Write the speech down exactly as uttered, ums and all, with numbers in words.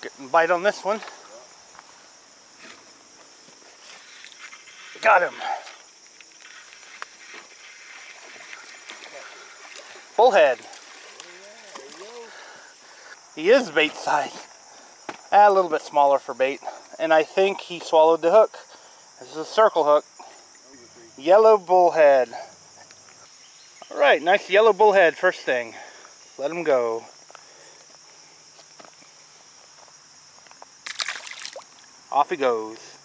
Getting a bite on this one. Got him. Bullhead. He is bait size. Ah, a little bit smaller for bait. And I think he swallowed the hook. This is a circle hook. Yellow bullhead. Alright, nice yellow bullhead first thing. Let him go. Off he goes.